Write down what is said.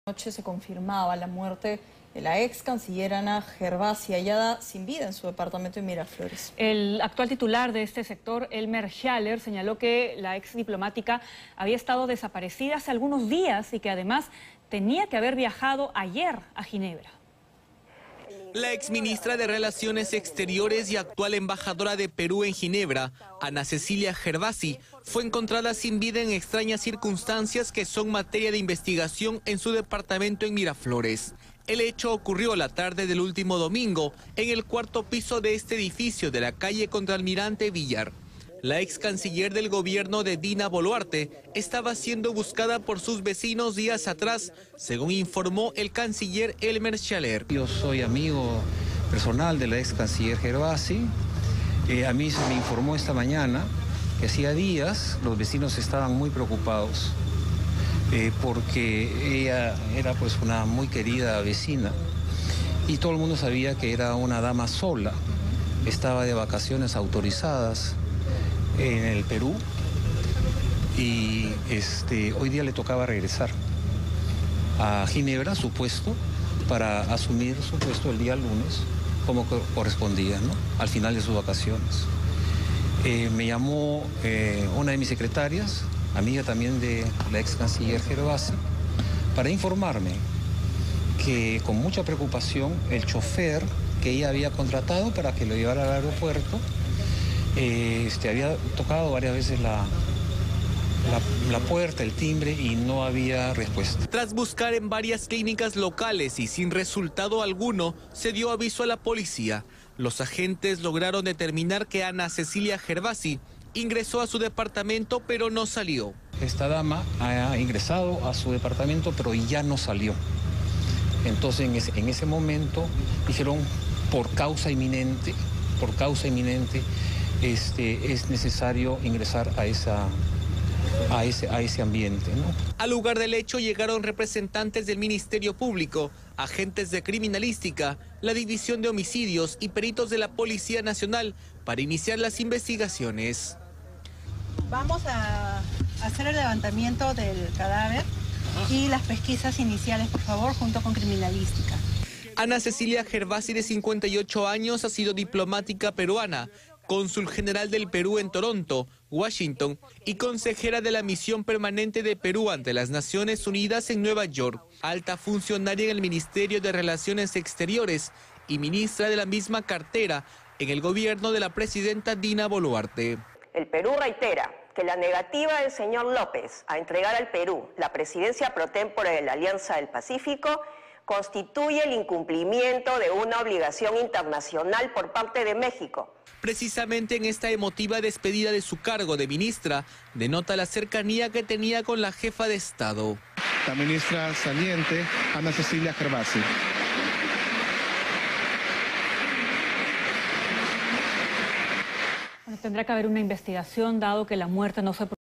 Anoche se confirmaba la muerte de la ex canciller Ana Gervasi, hallada sin vida en su departamento en Miraflores. El actual titular de este sector, Elmer Schaller, señaló que la ex diplomática había estado desaparecida hace algunos días y que además tenía que haber viajado ayer a Ginebra. La exministra de Relaciones Exteriores y actual embajadora de Perú en Ginebra, Ana Cecilia Gervasi, fue encontrada sin vida en extrañas circunstancias que son materia de investigación en su departamento en Miraflores. El hecho ocurrió la tarde del último domingo en el cuarto piso de este edificio de la calle Contralmirante Villar. La ex canciller del gobierno de Dina Boluarte estaba siendo buscada por sus vecinos días atrás, según informó el canciller Elmer Schaller. Yo soy amigo personal de la ex canciller Gervasi. A mí se me informó esta mañana que hacía días los vecinos estaban muy preocupados porque ella era pues una muy querida vecina y todo el mundo sabía que era una dama sola, estaba de vacaciones autorizadas en el Perú y hoy día le tocaba regresar a Ginebra, su puesto, para asumir su puesto el día lunes, como correspondía, ¿no?, al final de sus vacaciones. Me llamó una de mis secretarias, amiga también de la ex canciller Gervasi, para informarme que con mucha preocupación el chofer que ella había contratado para que lo llevara al aeropuerto había tocado varias veces la puerta, el timbre, y no había respuesta. Tras buscar en varias clínicas locales y sin resultado alguno, se dio aviso a la policía. Los agentes lograron determinar que Ana Cecilia Gervasi ingresó a su departamento, pero no salió. Esta dama ha ingresado a su departamento, pero ya no salió. Entonces, en ese momento, dijeron, por causa inminente, es necesario ingresar a ese ambiente, ¿no? Al lugar del hecho llegaron representantes del Ministerio Público, agentes de criminalística, la División de Homicidios y peritos de la Policía Nacional para iniciar las investigaciones. Vamos a hacer el levantamiento del cadáver y las pesquisas iniciales, por favor, junto con criminalística. Ana Cecilia Gervasi, de 58 años, ha sido diplomática peruana, cónsul general del Perú en Toronto, Washington, y consejera de la Misión Permanente de Perú ante las Naciones Unidas en Nueva York, alta funcionaria en el Ministerio de Relaciones Exteriores y ministra de la misma cartera en el gobierno de la presidenta Dina Boluarte. El Perú reitera que la negativa del señor López a entregar al Perú la presidencia pro tempore de la Alianza del Pacífico constituye el incumplimiento de una obligación internacional por parte de México. Precisamente en esta emotiva despedida de su cargo de ministra, denota la cercanía que tenía con la jefa de Estado. La ministra saliente, Ana Cecilia Gervasi. Bueno, tendrá que haber una investigación, dado que la muerte no fue